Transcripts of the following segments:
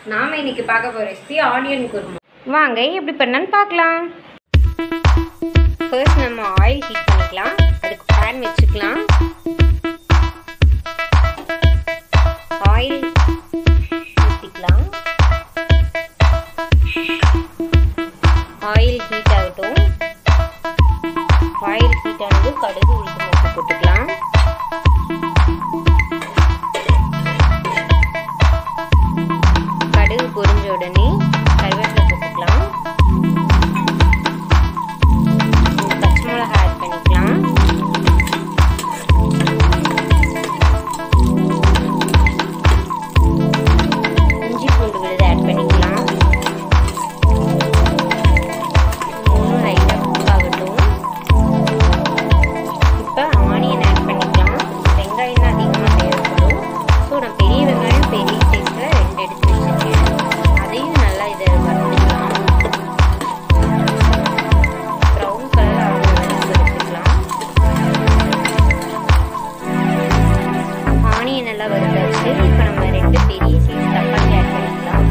நாம இன்னைக்கு பார்க்க போற ரெசிபி ஆனியன் குருமா. வாங்க எப்படி பண்ணலாம்னு பார்க்கலாம். ஃபர்ஸ்ட் நம்ம ஆயில் ஹீட் பண்ணிக்கலாம். அதுக்கு pan வச்சுக்கலாம். ஆயில் ஊத்திக்கலாம். ஆயில் ஹீட் ஆகட்டும். ஆயில் ஹீட் ஆனது கடுகு உளுத்தம் பருப்பு போட்டுக்கலாம். கடுகு பொரிஞ்ச உடனே கருவேப்பிலை போட்டுக்கலாம். பச்சை மிளகாய் ஆட் பண்ணிக்கலாம். இஞ்சி பூண்டு விழுது ஆட் பண்ணிக்கலாம். மூணும் லைட்டாக குக் ஆகட்டும். இப்போ ஆனியன் ஆட் பண்ணிக்கலாம். வெங்காயம் தான் அதிகமாக தேவைப்படும். ஸோ நான் பெரிய வெங்காயம் பெரிய சைஸில் 2 எடுத்து வச்சுருக்கேன். அதையும் நல்லா இதை வறுத்துக்கலாம். ப்ரௌன் கலர் ஆகும் வறுத்துக்கலாம். ஆனியன் நல்லா வறுத்தாச்சு. இப்போ நம்ம 2 பெரிய சைஸ் தக்காளி ஆட் பண்ணிக்கலாம்.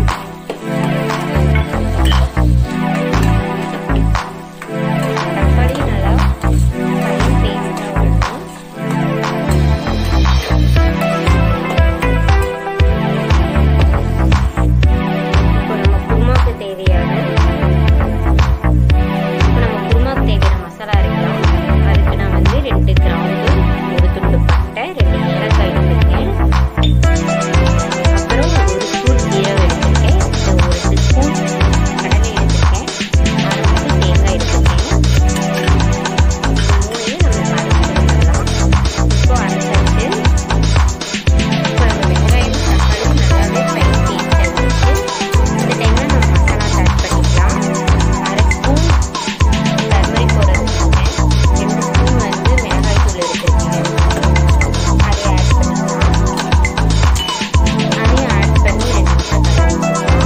தக்காளி நல்லா ஃபைன் பேஸ்ட்டாக வரணும். இப்போ நம்ம குருமாவுக்கு தேவையான மசாலா அரைக்கலாம். அதுக்கு நான் 2 கிராம்பு, 1 துண்டு பட்டை, 2 elakai எடுத்திருக்கேன். அப்புறம் 1 ஸ்பூன் ஜீரகம் எடுத்திருக்கேன். 1 ஸ்பூன் கடலை எடுத்திருக்கேன். 1 ஸ்பூன் தேங்காய் எடுத்திருக்கேன். மூணையும் நம்ம அரைச்சிடலாம். இப்போ அரைச்சாச்சு. இப்போ நம்ம வெங்காயம் தக்காளி நல்லாவே ஃபைன் பேஸ்ட் ஆகிடுச்சு. இந்த டைமில் நம்ம மசாலா ஆட் பண்ணிக்கலாம். 1/2 ஸ்பூன் turmaric powder எடுத்திருக்கேன். 2 ஸ்பூன் மிளகாய் தூள் எடுத்திருக்கேன். அதை ஆட் பண்ணிக்கலாம். அதையும் ஆட் பண்ணி 2 நிமிஷம் கலந்துக்கலாம்.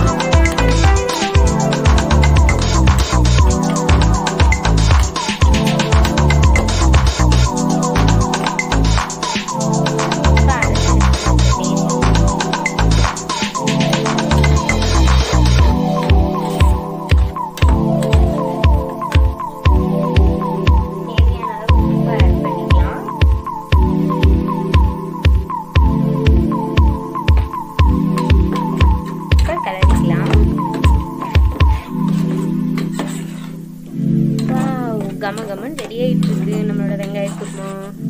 கமகமன் ரெடி ஆயிட்டு இருக்கு நம்மளோட வெங்காய குருமா.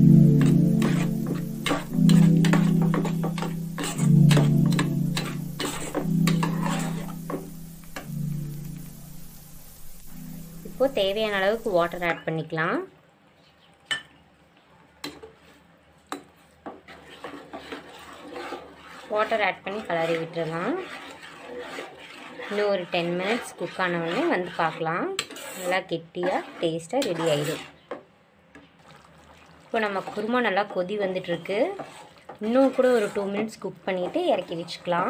இப்போ தேவையான அளவுக்கு வாட்டர் ஆட் பண்ணிக்கலாம். வாட்டர் ஆட் பண்ணி கலரி விட்டுறலாம். இன்னும் ஒரு 10 minutes குக் ஆனவுடனே பார்க்கலாம். நல்லா கெட்டியாக டேஸ்ட்டாக ரெடி ஆகிடும். இப்போ நம்ம குருமா நல்லா கொதி வந்துட்டுருக்கு. இன்னும் கூட ஒரு 2 minutes குக் பண்ணிவிட்டு இறக்கி வச்சுக்கலாம்.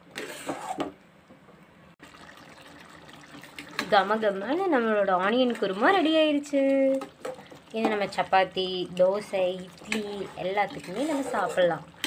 கமகமான நம்மளோட ஆனியன் குருமா ரெடி ஆயிடுச்சு. இதை நம்ம சப்பாத்தி, தோசை, இட்லி எல்லாத்துக்குமே நம்ம சாப்பிட்லாம்.